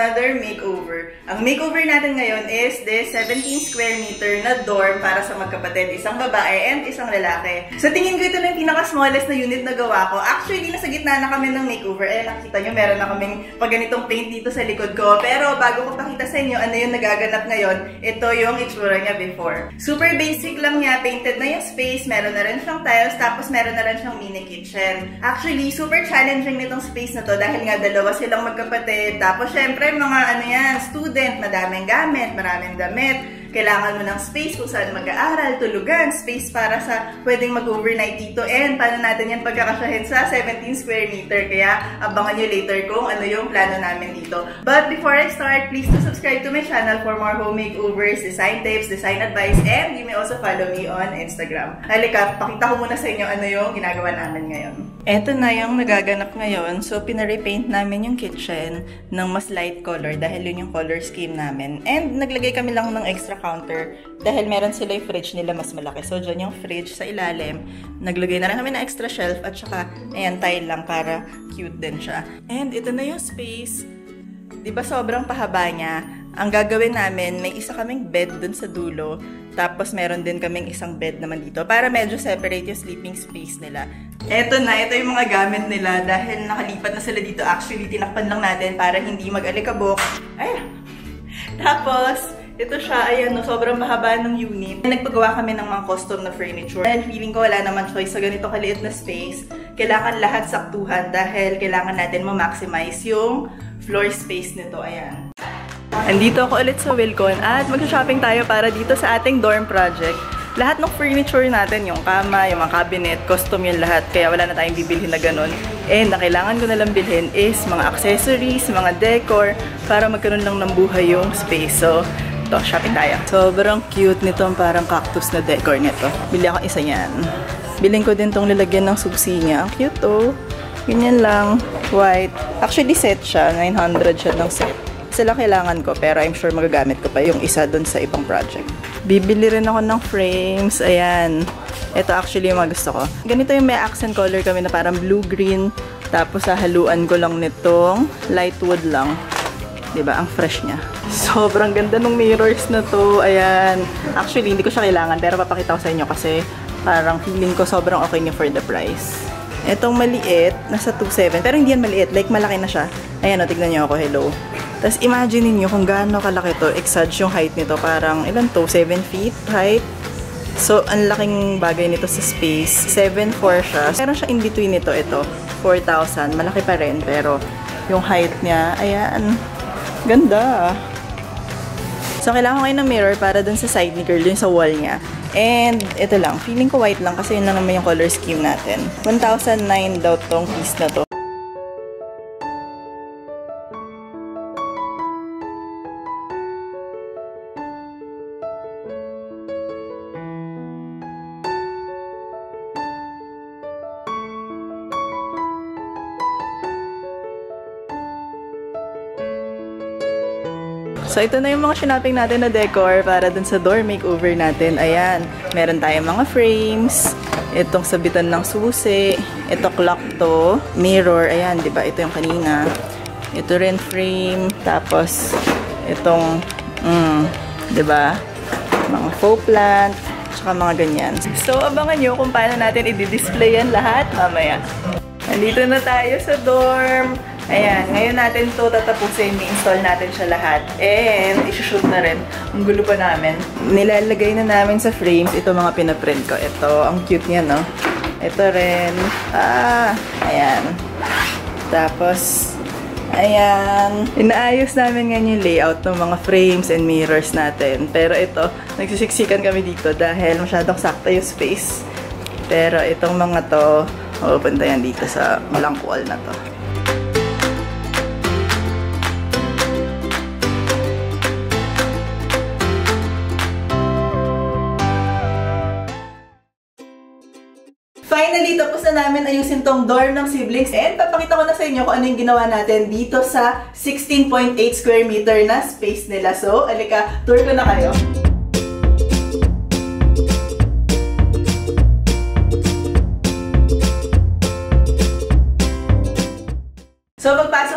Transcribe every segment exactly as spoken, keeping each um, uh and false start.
another makeover. Ang makeover natin ngayon is this seventeen square meter na dorm para sa magkapatid, isang babae and isang lalaki. So tingin ko ito na yung pinaka-smallest na unit na gawa ko. Actually, nasa gitna na kami ng makeover. Eh, nakikita nyo, meron na kaming pagganitong paint dito sa likod ko. Pero bago ko pakita sa inyo ano yung nagaganap ngayon, ito yung itsura niya before. Super basic lang niya, painted na yung space, meron na rin siyang tiles, tapos meron na rin siyang mini kitchen. Actually, super challenging nitong space na to dahil nga dalawa silang magkapatid. Tapos syempre, mga ano yan, student, madaming gamit, maraming damit. Kailangan mo ng space kung saan mag-aaral, tulugan, space para sa pwedeng mag-overnight dito. And paano natin yan pagkakasyahin sa seventeen square meter. Kaya abangan nyo later kung ano yung plano namin dito. But before I start, please to subscribe to my channel for more home makeovers, design tips, design advice, and you may also follow me on Instagram. Halika, pakita ko muna sa inyo ano yung ginagawa namin ngayon. Eto na yung nagaganap ngayon. So, pinarepaint namin yung kitchen ng mas light color dahil yun yung color scheme namin. And naglagay kami lang ng extra counter dahil meron sila yung fridge nila mas malaki. So, dyan yung fridge sa ilalim. Naglagay na rin kami ng extra shelf at saka, ayan, tile lang para cute din siya. And ito na yung space. Diba sobrang pahaba niya? Ang gagawin namin, may isa kaming bed dun sa dulo. Tapos, meron din kaming isang bed naman dito para medyo separate yung sleeping space nila. Eto na, ito yung mga gamit nila dahil nakalipat na sila dito. Actually, tinakpan lang natin para hindi mag-alikabok. Ay! Tapos, ito siya, ayan, no, sobrang mahaba ng unit. Nagpagawa kami ng mga custom na furniture. Dahil feeling ko wala naman choice sa ganito kaliit na space. Kailangan lahat saktuhan dahil kailangan natin ma-maximize yung floor space nito. Ayan. Andito ako ulit sa Wilcon at mag-shopping tayo para dito sa ating dorm project. Lahat ng furniture natin, yung kama, yung mga cabinet, custom yun lahat. Kaya wala na tayong bibilhin na ganun. And ang kailangan ko na lang bilhin is mga accessories, mga decor, para magkaroon lang ng buhay yung space. So, ito, shopping tayo. Sobrang cute nito, parang cactus na decor nito. Bili ako isa yan. Bilhin ko din tong lalagyan ng susi niya. Ang cute to. Ganyan lang. White. Actually, set siya. nine hundred siya ng set. Sila kailangan ko, pero I'm sure magagamit ko pa yung isa dun sa ibang project. Bibili rin ako ng frames. Ayan. Ito actually yung mga gusto ko. Ganito yung may accent color kami na parang blue-green. Tapos hahaluan ko lang nitong light wood lang. Diba? Ang fresh niya. Sobrang ganda ng mirrors na to. Ayan. Actually, hindi ko siya kailangan, pero papakita ko sa inyo kasi parang feeling ko sobrang okay niya for the price. Etong maliit, nasa two seven. Pero hindi yan maliit. Like, malaki na siya. Ayan o, tignan niyo ako. Hello. Tapos, imagine niyo kung gaano kalaki to. Exage yung height nito. Parang, ilan to? seven feet height. So, ang laking bagay nito sa space. seven four siya. Meron siya in between nito. Ito, four thousand. Malaki pa rin. Pero, yung height niya, ayan. Ganda. So, kailangan ko ngayon ng mirror para dun sa side ni girl, dun sa wall niya. And, ito lang. Feeling ko white lang kasi yun lang naman yung color scheme natin. one thousand nine daw tong piece na to. So, ito na yung mga shinaping natin na decor para dun sa door makeover natin. Ayan, meron tayong mga frames. Itong sabitan ng susi. Ito clock to. Mirror. Ayan, di ba? Ito yung kanina. Ito rin frame. Tapos, itong, mm, di ba? Mga faux plant. Tsaka mga ganyan. So, abangan nyo kung paano natin i-display yan lahat mamaya. Nandito na tayo sa dorm. Ayan, ngayon natin ito tatapusin, i-install natin siya lahat. And, isushoot na rin. Ang gulo pa namin. Nilalagay na namin sa frames, ito mga pinaprint ko. Ito, ang cute niya, no? Ito rin. Ah, ayan. Tapos, ayan. Inaayos namin ngayon yung layout ng mga frames and mirrors natin. Pero ito, nagsisiksikan kami dito dahil masyadong sakto yung space. Pero itong mga to, mapupunta yan dito sa blank wall na to. Finally, tapos na namin ayusin tong dorm ng siblings. And papakita ko na sa inyo kung ano yung ginawa natin dito sa sixteen point eight square meter na space nila. So, alika, tour ko na kayo. So, pagpasok nyo dito sa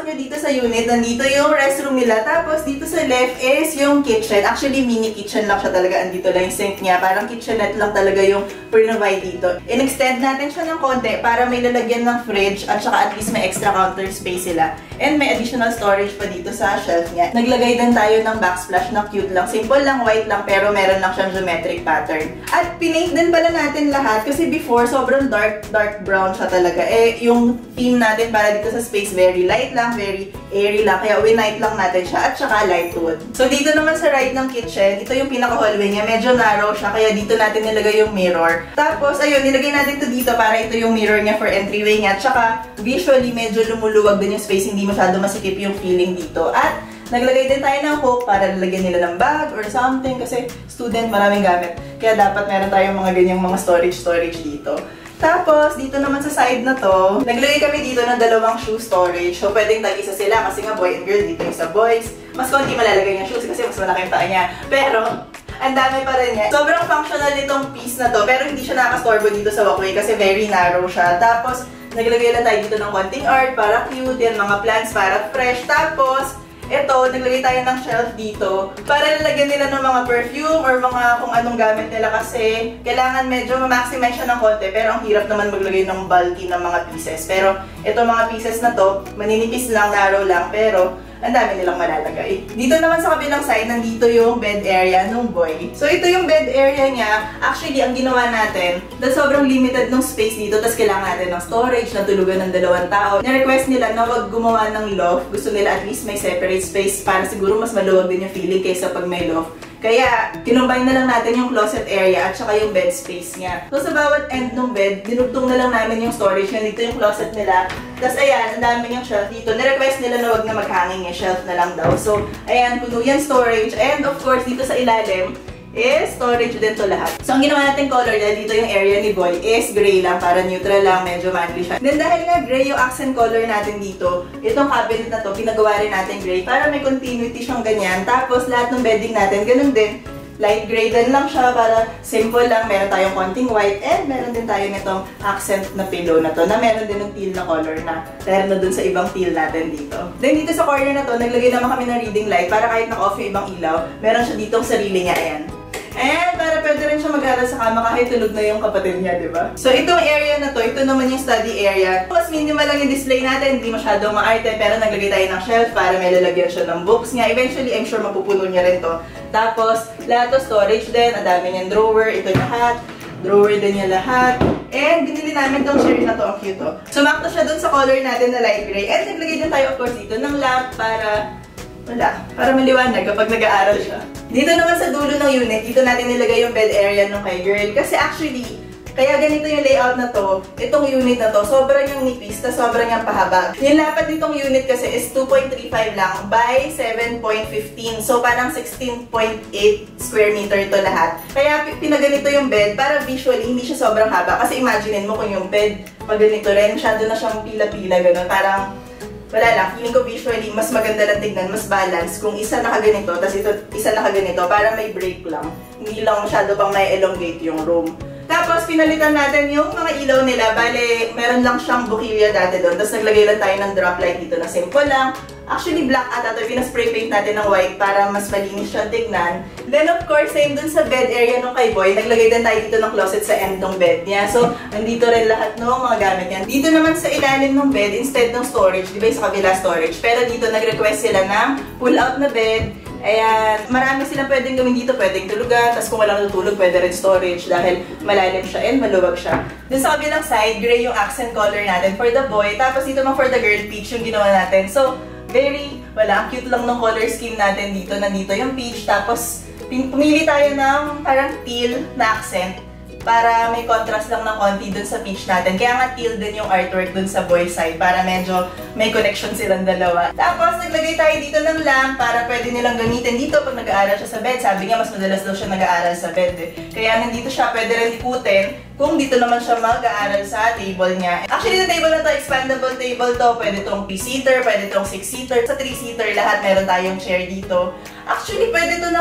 sa unit, nandito yung restroom nila. Tapos dito sa left is yung kitchen. Actually, mini kitchen lang siya talaga. Andito lang yung sink niya. Parang kitchenette lang talaga yung provide dito. In-extend natin siya ng konti para may lalagyan ng fridge at saka at least may extra counter space sila. And may additional storage pa dito sa shelf niya. Naglagay din tayo ng backsplash na cute lang. Simple lang, white lang, pero meron lang siyang geometric pattern. At pinaint din pala natin lahat kasi before, sobrang dark, dark brown siya talaga. Eh, yung theme natin para dito sa space, very light lang, very airy lang. Kaya winite lang natin siya at saka light wood. So, dito naman sa right ng kitchen, ito yung pinaka-hallway niya. Medyo narrow siya, kaya dito natin nilagay yung mirror. Tapos, ayun, nilagay natin to dito para ito yung mirror niya for entryway niya. At saka, visually, medyo lumuluwag din yung space. Hindi masyado masikip yung feeling dito. At, naglagay din tayo ng hook para lalagyan nila ng bag or something. Kasi, student, maraming gamit. Kaya, dapat meron tayong mga ganyang mga storage-storage dito. Tapos, dito naman sa side na to, naglagay kami dito ng dalawang shoe storage. So, pwedeng tag-isa sila kasi nga boy and girl, dito yung sa boys. Mas konti malalagay yung shoes kasi mas malaki yung paa niya. Pero, ang dami pa rin niya. Sobrang functional nitong piece na to, pero hindi siya nakastorbo dito sa walkway kasi very narrow siya. Tapos, naglagay lang tayo dito ng konting art para cute, yan, mga plants para fresh. Tapos, ito, naglagay tayo ng shelf dito para lalagyan nila ng mga perfume or mga kung anong gamit nila kasi kailangan medyo ma-maximize siya ng konti pero ang hirap naman maglagay ng bulky ng mga pieces. Pero ito mga pieces na to, maninipis lang, narrow lang, pero ang dami nilang malalagay. Dito naman sa kabilang side, nandito yung bed area ng boy. So, ito yung bed area niya. Actually, ang ginawa natin, dahil sobrang limited ng space dito, tapos kailangan natin ng storage, na tulugan ng dalawang tao. Na-request nila na wag gumawa ng loft. Gusto nila at least may separate space para siguro mas maluwag din yung feeling kaysa pag may loft. Kaya, kinumbine na lang natin yung closet area at saka yung bed space niya. So, sa bawat end ng bed, dinugtong na lang namin yung storage niya. Dito yung closet nila. Tapos, ayan, ang dami yung shelf dito. Na-request nila na wag na maghanging yung shelf na lang daw. So, ayan, puno yan storage. And, of course, dito sa ilalim, is storage din to lahat. So, ang ginawa natin color dahil dito yung area ni boy is gray lang, para neutral lang, medyo manly siya. Then, dahil nga gray yung accent color natin dito, itong cabinet na to, pinagawa rin natin gray para may continuity siyang ganyan. Tapos, lahat ng bedding natin, ganun din. Light gray din lang siya para simple lang. Meron tayong konting white and meron din tayo nitong accent na pillow na to na meron din ng teal na color na meron na dun sa ibang teal natin dito. Then dito sa corner na to, naglagay naman kami ng reading light para kahit naka-off yung ibang ilaw, meron siya ditong sarili niya. Ayan. And para pwede rin siya mag-aral sa kama kahit tulog na yung kapatid niya, di ba? So itong area na to, ito naman yung study area. Mas minimal lang yung display natin, hindi masyadong maarte, pero naglagay tayo ng shelf para may lalagyan siya ng books niya. Eventually, I'm sure mapupuno niya rin to. Tapos, lahat to storage din, ang dami niyang drawer, ito lahat. Drawer din niya lahat. And binili namin tong chair na to, ang cute to. Sumakto siya dun sa color natin na light gray. And naglagay din tayo, of course, dito ng lamp para wala. Para maliwanag kapag nag-aaral siya. Dito naman sa dulo ng unit, dito natin nilagay yung bed area ng kay girl. Kasi actually, kaya ganito yung layout na to, itong unit na to, sobrang yung nipis, na sobrang yung pahaba. Yung lapad nitong unit kasi is two point three five lang by seven point one five. So, parang sixteen point eight square meter ito lahat. Kaya pinaganito yung bed para visually hindi siya sobrang haba. Kasi imaginein mo kung yung bed, pag ganito rin, masyado na siyang pila-pila, gano'n. Parang wala lang, feeling ko visually, mas maganda lang tignan, mas balance. Kung isa nakaganito, tapos ito, isa nakaganito, para may break lang. Hindi lang masyado pang may elongate yung room. Tapos, pinalitan natin yung mga ilaw nila. Bale, meron lang siyang bukilya dati doon. Tapos, naglagay lang tayo ng drop light dito na simple lang. Actually, black ata ito. Pinaspray paint natin ng white para mas malinis siya tignan. Then, of course, same dun sa bed area nung kay boy. Naglagay din tayo dito ng closet sa end ng bed niya. So, nandito rin lahat ng mga gamit niya. Dito naman sa ilalim ng bed, instead ng storage, di ba sa kabila storage. Pero dito, nag-request sila ng pull-out na bed. Ayan, marami silang pwedeng gawin dito. Pwedeng tulugan, tapos kung walang natulog, pwede rin storage dahil malalim siya and maluwag siya. Dun sa kabilang side, gray yung accent color natin for the boy. Tapos dito naman for the girl, peach yung ginawa natin. So, very, wala, cute lang ng color scheme natin dito. Nandito yung peach. Tapos, pumili tayo ng parang teal na accent para may contrast lang ng konti dun sa peach natin. Kaya nga teal din yung artwork dun sa boy side para medyo may connection silang dalawa. Tapos, naglagay tayo dito ng lamp para pwede nilang gamitin dito pag nag-aaral siya sa bed. Sabi nga, mas madalas daw siya nag-aaral sa bed eh. Kaya nandito siya, pwede rin ikutin kung dito naman siya mag-aaral sa table niya. Actually, the table na to, expandable table to. Pwede itong three-seater, pwede itong six-seater. Sa three-seater, lahat meron tayong chair dito. Actually, pwede to ng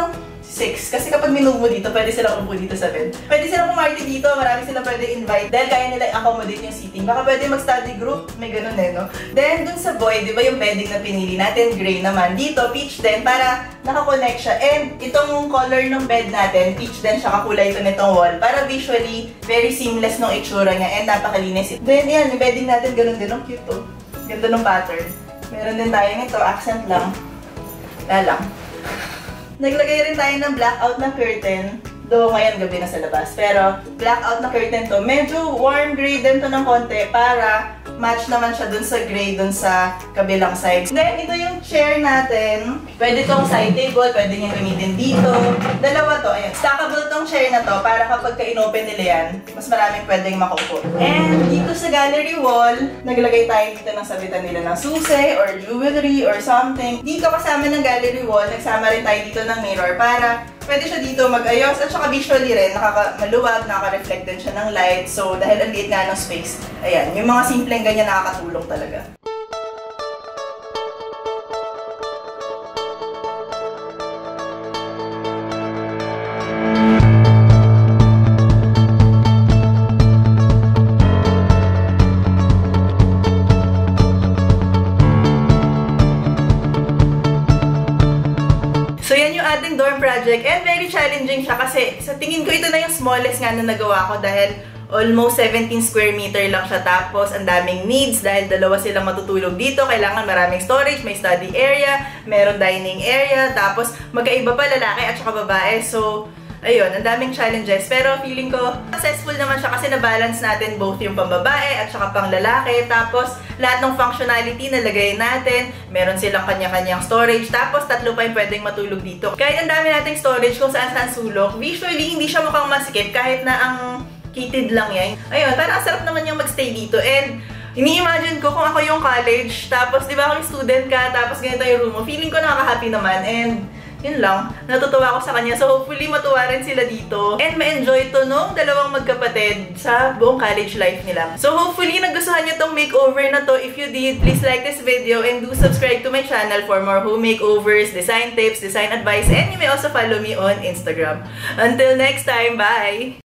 six. Kasi kapag minove mo dito, pwede silang umupo dito sa bed. Pwede silang pumarty dito, marami silang pwede invite dahil kaya nila accommodate yung seating. Baka pwede mag-study group, may ganun eh, no? Then, dun sa boy, di ba yung bedding na pinili natin, gray naman. Dito, peach din, para nakakonect siya. And itong color ng bed natin, peach din siya, kakulay ito nitong wall. Para visually, very seamless nung itsura niya and napakalinis. Then, yan, yung bedding natin, ganun din. Ang cute to. Ganda ng pattern. Meron din tayo nito, accent lang. Wala lang. Naglagay rin tayo ng blackout na curtain. Though ngayon gabi na sa labas. Pero blackout na curtain to. Medyo warm gray din to ng konti para match naman siya dun sa gray dun sa kabilang side. Then ito yung chair natin. Pwede tong side table. Pwede nyo gamitin dito. Dalawa to. Ayan. Stackable tong chair na to para kapag ka-inopen nila yan, mas maraming pwedeng makaupo. And dito sa gallery wall, naglagay tayo dito ng sabitan nila ng susi or jewelry or something. Dito kasama ng gallery wall, nagsama rin tayo dito ng mirror para pwede siya dito mag-ayos at saka visually rin, nakaka-maluwag, nakaka-reflect din siya ng light. So, dahil ang liit nga ng space, ayan, yung mga simpleng ganyan nakakatulong talaga. So, yan yung ating dorm project and very challenging siya kasi sa tingin ko ito na yung smallest nga na nagawa ko dahil almost seventeen square meter lang siya. Tapos, ang daming needs dahil dalawa silang matutulog dito. Kailangan maraming storage, may study area, meron dining area, tapos magkaiba pa lalaki at saka babae. So, ayun, ang daming challenges. Pero feeling ko, successful naman siya kasi na-balance natin both yung pambabae at saka pang lalaki. Tapos, lahat ng functionality nalagay natin. Meron silang kanya-kanyang storage. Tapos, tatlo pa yung pwedeng matulog dito. Kahit ang dami nating storage kung saan-saan sulok, visually, hindi siya mukhang masikip kahit na ang kitid lang yan. Ayun, parang ang sarap naman yung magstay dito. And, ini-imagine ko kung ako yung college, tapos, di ba, kung student ka, tapos ganito yung room mo, feeling ko nakaka-happy naman. And, yun lang. Natutuwa ako sa kanya. So, hopefully, matuwa rin sila dito. And ma-enjoy to nung dalawang magkapatid sa buong college life nila. So, hopefully, nagustuhan nyo tong makeover na to. If you did, please like this video and do subscribe to my channel for more home makeovers, design tips, design advice, and you may also follow me on Instagram. Until next time, bye!